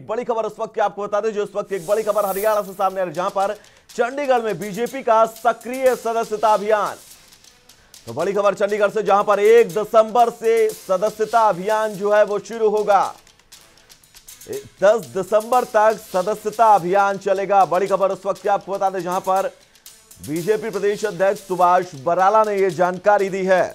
बड़ी खबर इस वक्त की आपको बता दें, जो इस वक्त एक बड़ी खबर हरियाणा से सामने आ रही है, जहां पर चंडीगढ़ में बीजेपी का सक्रिय सदस्यता अभियान। तो बड़ी खबर चंडीगढ़ से, जहां पर 1 दिसंबर से सदस्यता अभियान जो है वो शुरू होगा। 10 दिसंबर तक सदस्यता अभियान चलेगा। बड़ी खबर इस वक्त की आपको बता दें, जहां पर बीजेपी प्रदेश अध्यक्ष सुभाष बराला ने यह जानकारी दी है।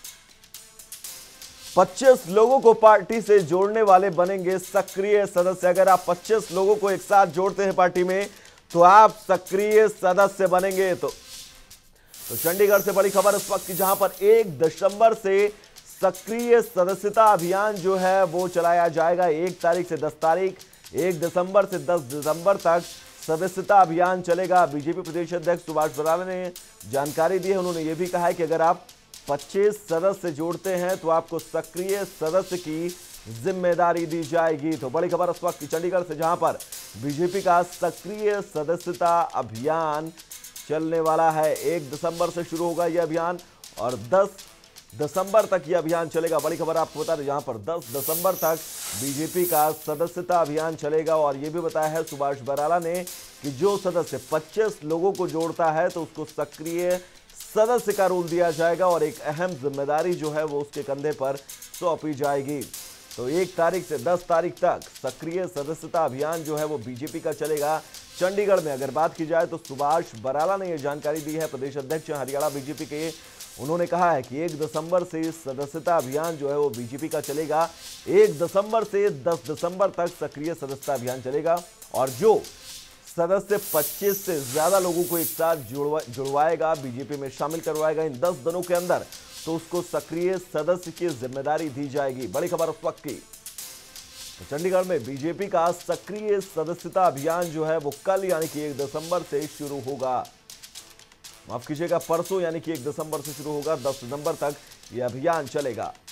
25 लोगों को पार्टी से जोड़ने वाले बनेंगे सक्रिय सदस्य। अगर आप 25 लोगों को एक साथ जोड़ते हैं पार्टी में, तो आप सक्रिय सदस्य बनेंगे। तो चंडीगढ़ से बड़ी खबर इस वक्त की, जहां पर 1 दिसंबर से सक्रिय सदस्यता अभियान जो है वो चलाया जाएगा। 1 तारीख से 10 तारीख, 1 दिसंबर से 10 दिसंबर तक सदस्यता अभियान चलेगा। बीजेपी प्रदेश अध्यक्ष सुभाष बराला ने जानकारी दी है। उन्होंने ये भी कहा है कि अगर आप 25 सदस्य जोड़ते हैं तो आपको सक्रिय सदस्य की जिम्मेदारी दी जाएगी। तो बड़ी खबर इस वक्त की चंडीगढ़ से, जहां पर बीजेपी का सक्रिय सदस्यता अभियान चलने वाला है। 1 दिसंबर से शुरू होगा यह अभियान और 10 दिसंबर तक यह अभियान चलेगा। बड़ी खबर आपको बता दें, जहां पर 10 दिसंबर तक बीजेपी का सदस्यता अभियान चलेगा। और यह भी बताया है सुभाष बराला ने कि जो सदस्य 25 लोगों को जोड़ता है तो उसको सक्रिय सदस्य का रोल दिया जाएगा और एक अहम जिम्मेदारी जो है वो उसके कंधे पर सौंपी जाएगी। तो 1 तारीख से 10 तारीख तक सक्रिय सदस्यता अभियान जो है वो बीजेपी का चलेगा। चंडीगढ़ में अगर बात की जाए तो सुभाष बराला ने यह जानकारी दी है, प्रदेश अध्यक्ष हरियाणा बीजेपी के। उन्होंने कहा है कि 1 दिसंबर से सदस्यता अभियान जो है वो बीजेपी का चलेगा। 1 दिसंबर से 10 दिसंबर तक सक्रिय सदस्यता अभियान चलेगा और जो सदस्य 25 से ज्यादा लोगों को एक साथ जुड़वाएगा, बीजेपी में शामिल करवाएगा इन 10 दिनों के अंदर, तो उसको सक्रिय सदस्य की जिम्मेदारी दी जाएगी। बड़ी खबर उस वक्त की, तो चंडीगढ़ में बीजेपी का सक्रिय सदस्यता अभियान जो है वो कल यानी कि 1 दिसंबर से शुरू होगा। माफ कीजिएगा, परसों यानी कि 1 दिसंबर से शुरू होगा। 10 दिसंबर तक यह अभियान चलेगा।